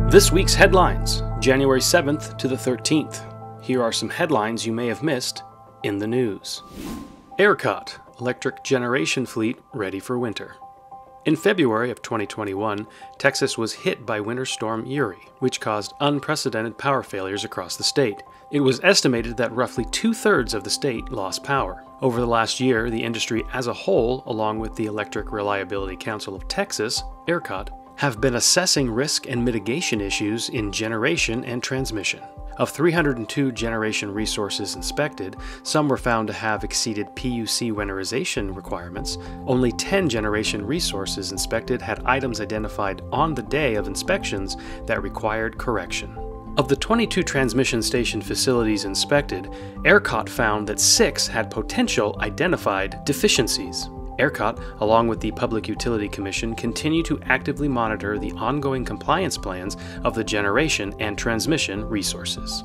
This week's headlines, January 7th to the 13th. Here are some headlines you may have missed in the news. ERCOT, electric generation fleet ready for winter. In February of 2021, Texas was hit by Winter Storm Uri, which caused unprecedented power failures across the state. It was estimated that roughly 2/3 of the state lost power. Over the last year, the industry as a whole, along with the Electric Reliability Council of Texas, ERCOT, have been assessing risk and mitigation issues in generation and transmission. Of 302 generation resources inspected, some were found to have exceeded PUC winterization requirements. Only 10 generation resources inspected had items identified on the day of inspections that required correction. Of the 22 transmission station facilities inspected, ERCOT found that 6 had potential identified deficiencies. ERCOT, along with the Public Utility Commission, continue to actively monitor the ongoing compliance plans of the generation and transmission resources.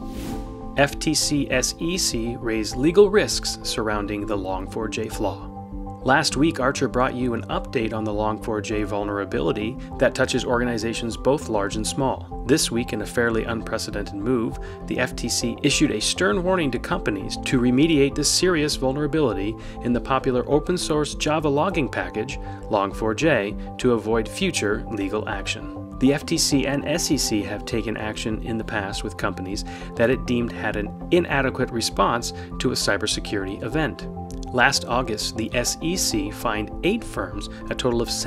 FTC-SEC raised legal risks surrounding the Log4j flaw. Last week, Archer brought you an update on the Log4j vulnerability that touches organizations both large and small. This week, in a fairly unprecedented move, the FTC issued a stern warning to companies to remediate this serious vulnerability in the popular open-source Java logging package, Log4j, to avoid future legal action. The FTC and SEC have taken action in the past with companies that it deemed had an inadequate response to a cybersecurity event. Last August, the SEC fined 8 firms a total of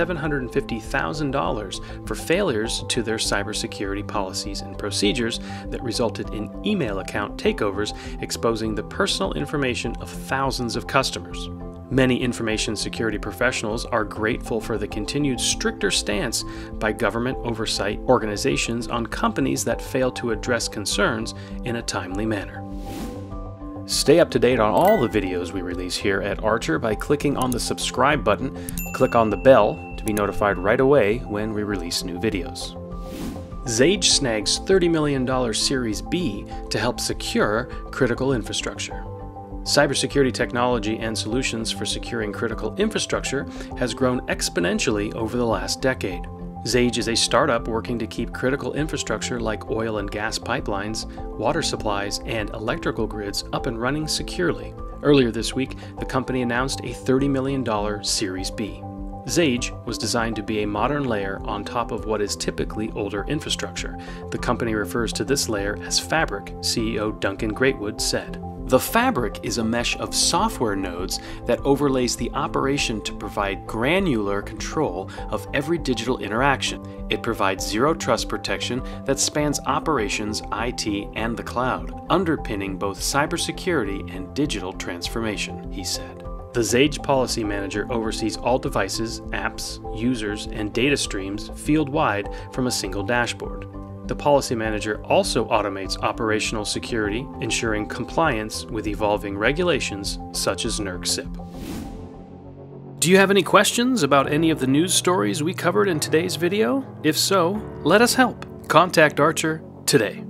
$750,000 for failures to their cybersecurity policies and procedures that resulted in email account takeovers exposing the personal information of thousands of customers. Many information security professionals are grateful for the continued stricter stance by government oversight organizations on companies that fail to address concerns in a timely manner. Stay up to date on all the videos we release here at Archer by clicking on the subscribe button. Click on the bell to be notified right away when we release new videos. Zage snags $30 million Series B to help secure critical infrastructure. Cybersecurity technology and solutions for securing critical infrastructure has grown exponentially over the last decade. Zage is a startup working to keep critical infrastructure like oil and gas pipelines, water supplies, and electrical grids up and running securely. Earlier this week, the company announced a $30 million Series B. Zage was designed to be a modern layer on top of what is typically older infrastructure. The company refers to this layer as Fabric, CEO Duncan Greatwood said. The Fabric is a mesh of software nodes that overlays the operation to provide granular control of every digital interaction. It provides zero trust protection that spans operations, IT, and the cloud, underpinning both cybersecurity and digital transformation, he said. The Zage Policy Manager oversees all devices, apps, users, and data streams field-wide from a single dashboard. The Policy Manager also automates operational security, ensuring compliance with evolving regulations such as NERC-CIP. Do you have any questions about any of the news stories we covered in today's video? If so, let us help. Contact Archer today.